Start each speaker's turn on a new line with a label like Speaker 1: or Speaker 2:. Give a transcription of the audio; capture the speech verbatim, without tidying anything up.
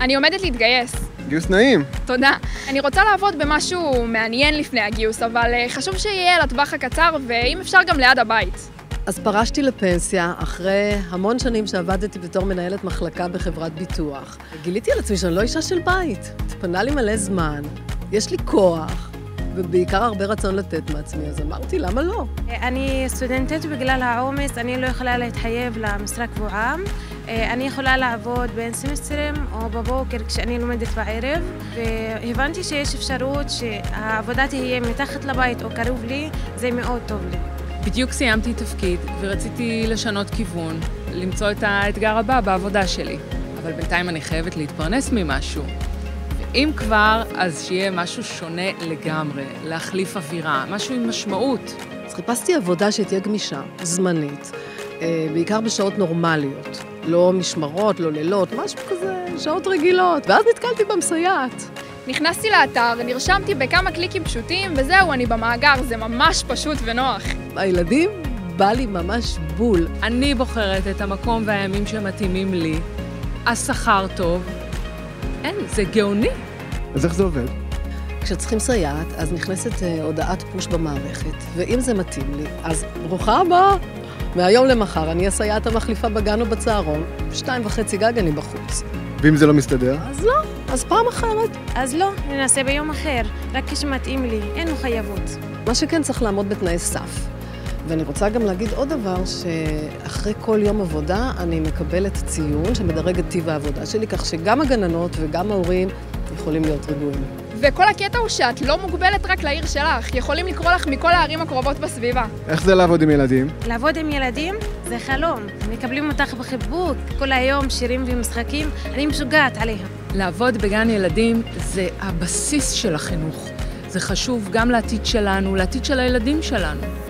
Speaker 1: אני עומדת להתגייס.
Speaker 2: גיוס נעים.
Speaker 1: תודה. אני רוצה לעבוד במשהו מעניין לפני הגיוס, אבל חשוב שיהיה לטווח הקצר, ואם אפשר גם ליד הבית.
Speaker 3: אז פרשתי לפנסיה אחרי המון שנים שעבדתי בתור מנהלת מחלקה בחברת ביטוח. גיליתי על עצמי שאני לא אישה של בית. התפנה לי מלא זמן, יש לי כוח, ובעיקר הרבה רצון לתת מעצמי, אז אמרתי, למה לא?
Speaker 4: אני סטודנטית בגלל העומס, אני לא יכולה להתחייב למשרה קבועה. אני יכולה לעבוד בין סמסטרים או בבוקר כשאני לומדת בערב, והבנתי שיש אפשרות שהעבודה תהיה מתחת לבית או קרוב לי, זה מאוד טוב לי.
Speaker 5: בדיוק סיימתי תפקיד ורציתי לשנות כיוון, למצוא את האתגר הבא בעבודה שלי. אבל בינתיים אני חייבת להתפרנס ממשהו. ואם כבר, אז שיהיה משהו שונה לגמרי, להחליף אווירה, משהו עם משמעות.
Speaker 3: אז חיפשתי עבודה שתהיה גמישה, זמנית, בעיקר בשעות נורמליות. לא משמרות, לא לילות, משהו כזה, שעות רגילות. ואז נתקלתי במסייעת.
Speaker 1: נכנסתי לאתר, נרשמתי בכמה קליקים פשוטים, וזהו, אני במאגר, זה ממש פשוט ונוח.
Speaker 3: הילדים בא לי ממש בול.
Speaker 5: אני בוחרת את המקום והימים שמתאימים לי. השכר טוב. אין, זה גאוני.
Speaker 2: אז איך זה עובד?
Speaker 3: כשצריכים סייעת, אז נכנסת הודעת פוש במערכת, ואם זה מתאים לי, אז ברוכה הבאה. מהיום למחר אני הסייעת המחליפה בגן או בצהרון, שתיים וחצי גג אני בחוץ.
Speaker 2: ואם זה לא מסתדר?
Speaker 3: אז לא, אז פעם אחרת.
Speaker 4: אז לא, ננסה ביום אחר, רק כשמתאים לי, אין מחויבות.
Speaker 3: מה שכן צריך לעמוד בתנאי סף. ואני רוצה גם להגיד עוד דבר, שאחרי כל יום עבודה אני מקבלת ציון שמדרג את טיב העבודה שלי, כך שגם הגננות וגם ההורים יכולים להיות רגועים.
Speaker 1: וכל הקטע הוא שאת לא מוגבלת רק לעיר שלך, יכולים לקרוא לך מכל הערים הקרובות בסביבה.
Speaker 2: איך זה לעבוד עם ילדים?
Speaker 4: לעבוד עם ילדים זה חלום. מקבלים אותך בחיבוק, כל היום שירים ומשחקים, אני משוגעת עליהם.
Speaker 5: לעבוד בגן ילדים זה הבסיס של החינוך. זה חשוב גם לעתיד שלנו, לעתיד של הילדים שלנו.